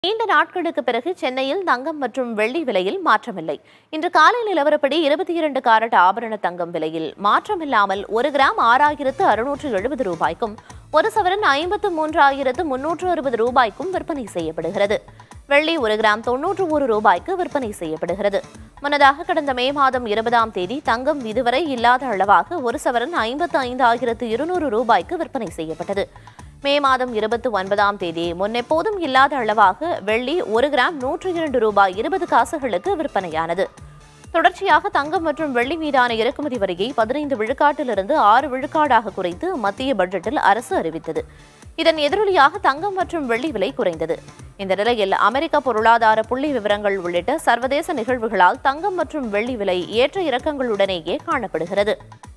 நீண்ட நாட்களுக்கு பிறகு சென்னையில் தங்கம் மற்றும் வெள்ளி விலையில் மாற்றமில்லை. இன்று காலை நிலவரப்படி 22 காரட் ஆபரண தங்கம் விலையில் மாற்றமில்லாமல் 1 கிராம் 6,670 ரூபாய்க்கும் 1 சவரன் 53,360 ரூபாய்க்கும் விற்பனை செய்யப்படுகிறது. வெள்ளி 1 கிராம் 91 ரூபாய்க்கு விற்பனை செய்யப்படுகிறது. முன்னதாக கடந்த மே மாதம் 20ஆம் தேதி தங்கம் இதுவரை இல்லாத அளவாக 1 சவரன் 55,200 ரூபாய்க்கு விற்பனை செய்யப்பட்டது. மே மாதம் 29ஆம் தேதி முன்னெப்போதும் இல்லாத அளவாக வெள்ளி 1 கிராம் 102 ரூபாய் 20 காசுகளுக்கு விற்பனையானது. தொடர்ச்சியாக தங்கம் மற்றும் வெள்ளி மீதான இறக்குமதி வரியை 15 விழுக்காட்டிலிருந்து 6 விழுக்காடாக குறைத்து மத்திய பட்ஜெட்டில் அரசு அறிவித்தது. இதன் எதிரொலியாக தங்கம் மற்றும் வெள்ளி விலை குறைந்தது. இந்த நிலையில் அமெரிக்க பொருளாதார புள்ளி விவரங்கள் உள்ளிட்ட சர்வதேச நிகழ்வுகளால் தங்கம் மற்றும் வெள்ளி விலை ஏற்ற இறக்கங்களுடனேயே காணப்படுகிறது.